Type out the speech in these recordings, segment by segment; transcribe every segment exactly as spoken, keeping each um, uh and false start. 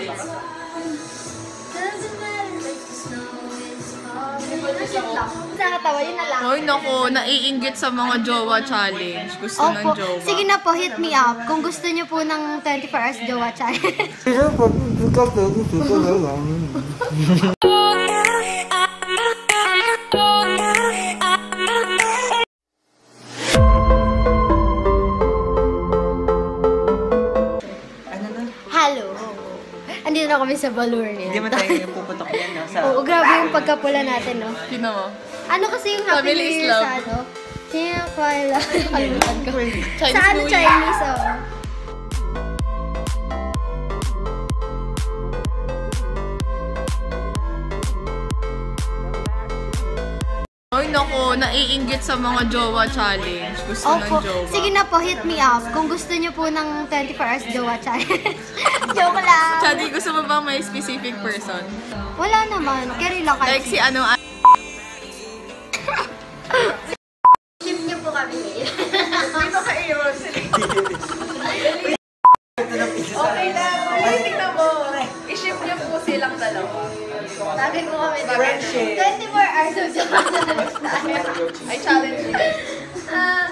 Nakatawa, yun na lang. Hoy, naku, naiinggit sa mga jowa challenge. Gusto Opo. ng jowa. Sige na po, hit me up. Kung gusto niyo po ng twenty-four hours jowa challenge. Hello. Andito na kami sa balloon niya. Hindi mo tayo yung puputok yan, no? Sa... Oo, grabe yung pagkapula natin, no? Sino mo? Ano kasi yung Happy New Year sa ano? Kaya pala. Kalimutan ko. Sa ano Chinese, oh. Hoy, naku, naiinggit sa mga jowa challenge. Gusto Opo. ng jowa. Sige na po, hit me up. Kung gusto niyo po ng twenty-four hours jowa challenge. Joke lang. Chadi, gusto mo ba may specific person? Wala naman. Carry lang kayo. Like si ano? Ship niyo po kami ngayon. Dito ka iyon. Okay lang. Tingnan mo. I-ship niyo po silang dalawa. Sabi ko kami twenty-four hours of jowa challenge. I challenge you. Uh,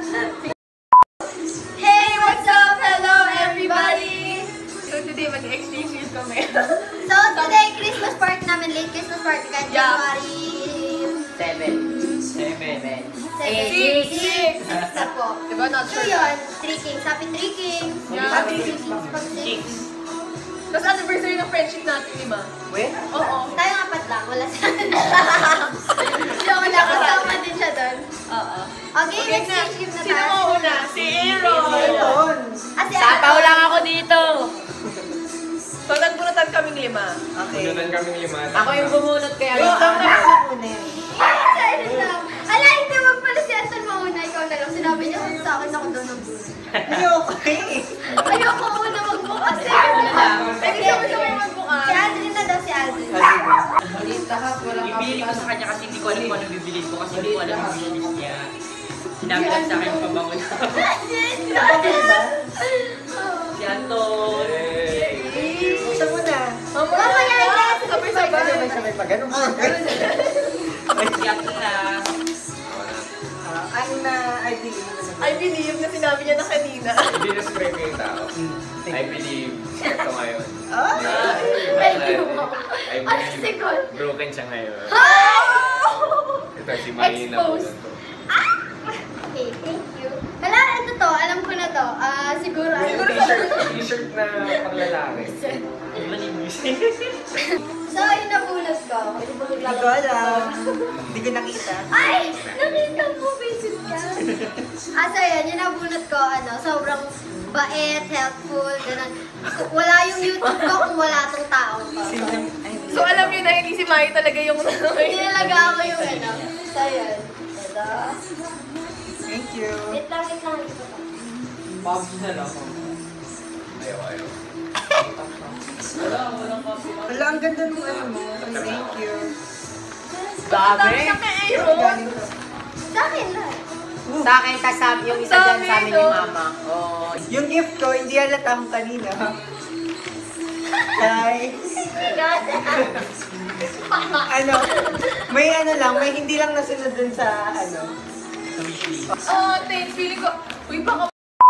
hey, what's up? Hello, everybody! So today, mag-exchange gifts kami. So today, Christmas party namin. Late Christmas party ka. January... Seven. Seven. Seven. Six. Six. Na po. Diba, not So sure? yun, three kings. Happy three kings. Yeah. Happy three kings. Pag six. Tapos anniversary ng friendship natin, lima. Wait? Oo. Tayo apat lang. Wala siya. Joke lang. Kasama din siya doon. Oo. Okay, next exchange gift na tayo. Sino mo una? Si Aaron! Ah, si Sapaw Aaron. lang ako dito! So, nagbunutan kaming lima. Okay. Bunutan kaming lima. Ako yung bumunot kaya. Wait, ang nakakunin. Excited lang. Ala, hindi. Wag pala si Anton mauna. Ikaw na lang. Sinabi niya sa akin ako doon ng buno. Ayoko eh. Ayoko una magbukas eh. Pwede siya mo siya magbukas. Si Aldrin na daw si Aldrin. Ibili ko sa kanya kasi hindi ko alam kung ano bibilin ko kasi hindi ko alam yung bilis niya. Sinabi lang sa akin yung pabango na. Si Anton. Gusto mo na. Mamaya na. Sabay-sabay. Sabay-sabay pa. Ganun ka. Si Anton na. Ano na, I believe. I believe na sinabi niya na kanina. Hindi na spray ko yung tao. I believe. Ito ngayon. Ah! Thank you. I Ano believe. sigol? Broken siya ngayon. Oh! Ito si Marina po Exposed. to. Ah! Okay, thank you. Wala, ito to. Alam ko na to. Ah, siguro. Siguro t-shirt, t-shirt na pang lalaki. Malinis. So, yung nabunot ko. Hindi ko alam. Hindi ko nakita. Ay! Nakita mo, visit ka. Ah, so yan, yung nabunot ko, ano, sobrang bait, helpful, gano'n. Wala yung YouTube ko kung wala tong taong to. So, alam niyo na hindi si Mai talaga yung Hindi nalaga ako yung ano. So, yan. Ito. Thank you. Wait lang, wait lang. Ito pa. Pops na lang ako. Ayaw, ayaw. Wala, ang ganda nung ano mo. Thank you. Dami na kay Aaron. Sa akin na. Sa akin, kasama yung isa dyan sa amin ni Mama. Oh. Yung gift ko, hindi halata akong kanina. Hi. Ano, may ano lang, may hindi lang nasunod dun sa ano. Oh, thanks. Feeling ko, uy, baka...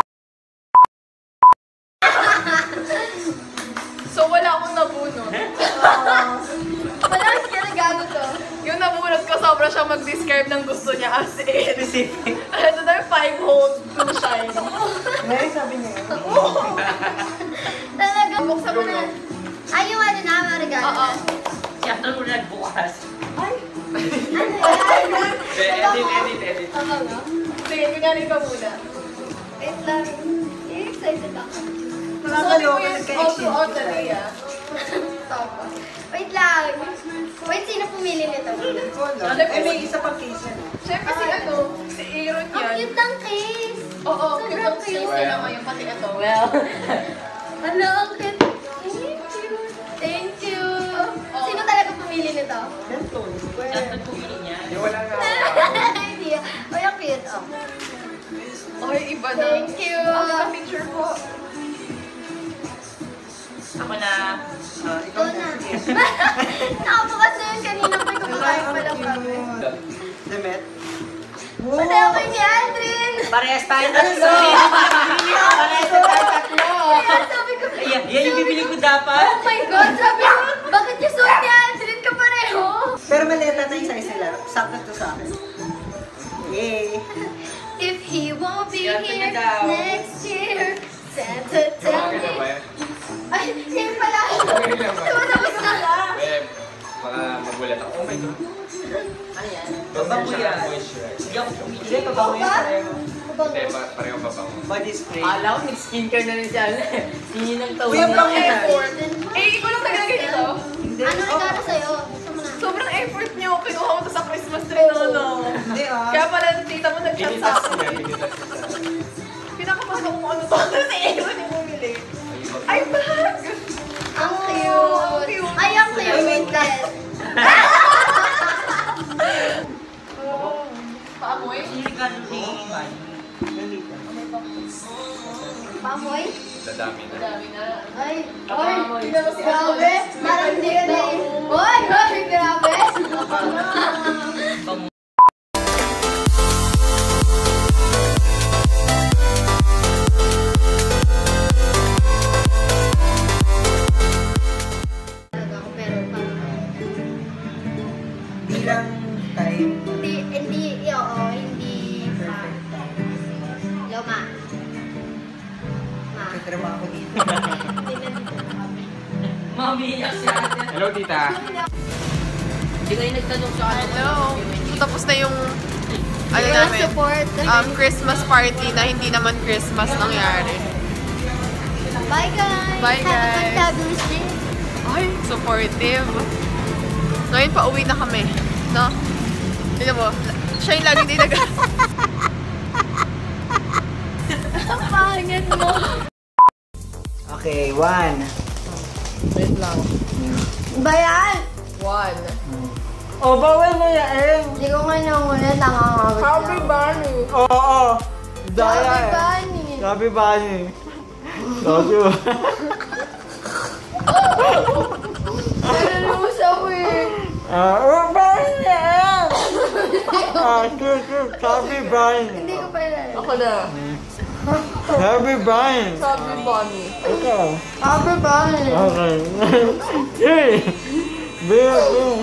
So, wala akong nabunot. Wala, hindi na gago to. Yung nabunot ko, sobra siya mag-describe ng gusto niya as in. Specific. Ano daw yung five holes, two shine. May sabi niya yun. Talaga. Buksan mo na. Ay, yung ano na, mga regalo. Oo. Siya ito mo nagbukas. Ay! Ano yan? Edit, edit, edit. Tama nga. Sige, kunyari ka muna. Wait lang. Excited ako. Nakakaloka ng All to all the day, ah. Tama. Wait lang. Wait, sino pumili nito? Ano, eh, may isa pang case yan. Siyempre si ano, si Aaron Ang yan. cute ng case! Oo, Sobrang cute ang case cute. nila ngayon, pati ito. Well, Ano, ang cute. Thank you. Thank you. Sino talaga pumili nito? Ganito. siya nagpumili niya. Hindi, wala nga. Hindi. Oh, yung cute. Oh. Oy, iba na. Thank you. Ang picture po. Ako na, uh, Parehas tayo tatlo! Parehas tayo tatlo! Sabi ko, Ayan, yan yung bibili ko dapat. oh my God, sabi ko, bakit yung suot niya? Silid ka pareho. Pero maliit na yung size nila. Sakto to sa akin. Yay! If he won't be Yan, here tingnan daw. next year, Santa tell me. Ay, yun pala. Tumatapos na. Eh, baka magulat ako. Oh my God. Ano yan? Babango yan. Moisturize. Hindi ako pumili. Hindi, babango yan pareho. Hindi, pa- pareho pabango. Body spray. Alam ko, nag-skincare na rin siya. Hindi nang tawag. Kuya, pang effort. Eh, ikaw lang talaga ganito. Ano regalo sa'yo? Gusto mo na? Sobrang effort niyo. Kinuha mo to sa Christmas tree, no, no. Hindi ah. Kaya pala, tita mo nag-chat sa Pinitas akin. niya, pinitas niya. Pinakapasok ko kung ano to. Kasi Aaron yung bumili. Ay, bag! Ang cute. cute. Ay, ang cute. Wait lang. Oh, paamoy? Yung regalo ni Iman. Pamoy? Dadami na. Dami na. Ay, ay, grabe. Parang hindi ka na eh. Uy, ay, grabe. Talaga ako, pero parang Bilang time. hindi, hindi, oo, hindi pa. Loma. Ma. Katrama ako dito. Hindi na dito kami. Mamiyak si ate. Hello, tita. Hindi kayo nagtanong sa ano. Hello. So, tapos na yung ano Your namin, support. um, Christmas party na hindi naman Christmas nangyari. Bye guys. Bye, Have a guys. fantabulous day. Ay, supportive. Ngayon pa uwi na kami. No? Tignan mo, siya yung laging dinaga. Ang pangit mo. Okay, one. Wait lang. Bayan! One. Oh, bawal mo yan. Hindi ko nga nangulit. Nakakawit Happy Bunny. Oo, oo. Daya Happy eh. Bunny. Happy Bunny. Happy Bunny. Nalulusaw eh. Ah, oh, Bunny yan. Ah, sure, sure. Happy Bunny. Hindi ko pala. Ako na. Happy Bunny. Happy Bunny. Ikaw. Happy Bunny. Okay. Hey. Beer, beer.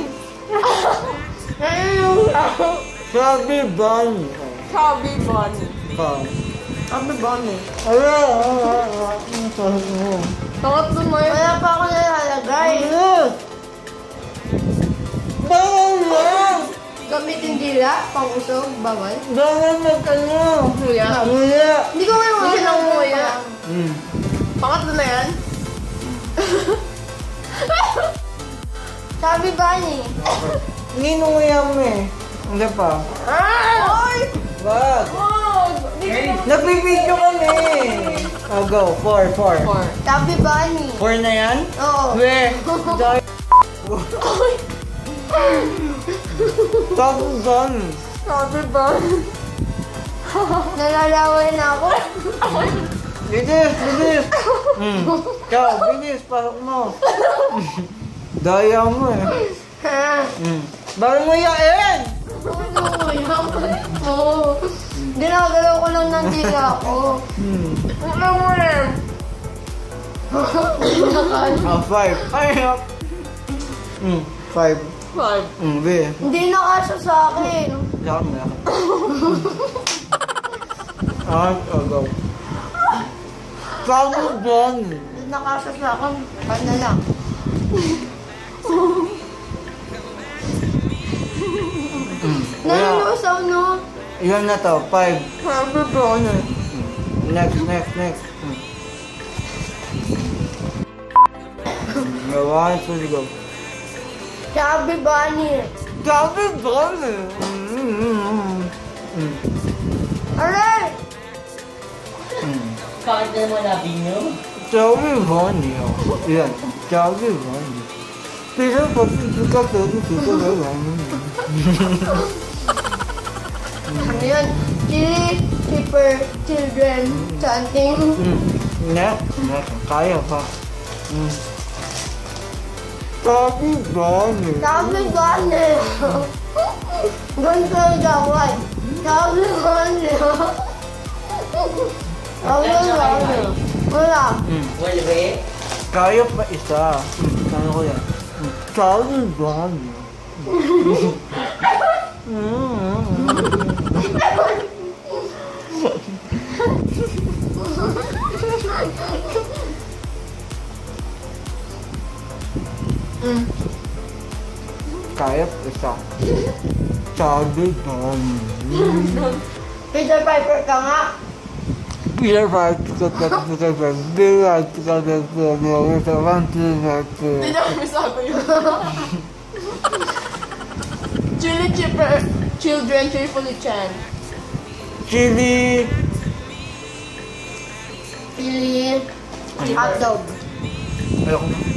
Nalulusaw. Happy Bunny. Chubby Bunny. Oh. Happy Bunny. Ala, ala, ala. Ang sarap mo. Pangatlo mo yun. Wala pa ako nalalagay. Yes! Bawal yan! Gamitin dila, pang-usog, bawal. Bawal mag-ano. Kuya. Nguya. Hindi ko ngayon Hindi siya nanguya. Hmm. Pangatlo na yan. Sabi Bunny. Ninunguya mo eh. Hindi pa. Ah! Ay! Wag. Wag! Nagbibideo kami. Oh, go. Four, four. Four. Sabi Bunny. Four na yan? Oo. We. Dahil. Tapos done. Happy Bunny. Nalalaway na ako. Bilis, bilis. Hmm. Ikaw, bilis. Pasok mo. Daya mo eh. Ha? Hmm. Bawal mo yain! Oo, Oo. Ginagalaw ko lang ng dila ko. Hmm. Ano mo rin? Oh, five. Ay, up. Hmm. Five. Five. Hmm, be. Hindi na kasya sa akin. Saka mo yan. Ah, oh, go. Sabi dyan. Hindi na kasya sa akin. Paano na lang? Hmm. Nalulusaw, no? Yan na to. Five. Happy Bunny. Next, next, next. Hmm. Go, one, two, go. Sabi Bunny. Sabi dyan eh. Hmm. Hmm. Aray! Hmm. Partner mo labi nyo? Sabi Bunny. Oh. Yan. Sabi Bunny. Pero pag isuka to, isuka na lang. Ano yun? Chili, chipper, children, chanting. Hmm. Next, next. Kaya pa. Hmm. Sabi Bunny. Sabi Bunny. Ganito ang gawin. Sabi Bunny. Wala, wala. Wala. Hmm. Walwe. Kaya pa isa. Hmm. Ano ko yan? Hmm. Chubby bunny. Mm. Kaya pa isa. Chubby bunny. Peter Piper ka nga. Peter Piper ka ka Peter Piper. Peter Piper ka ka Peter Piper. Hindi na kami sabi yun. Chili chipper. Children cheerfully chant. Chili. Pili. Hotdog. Ayoko na.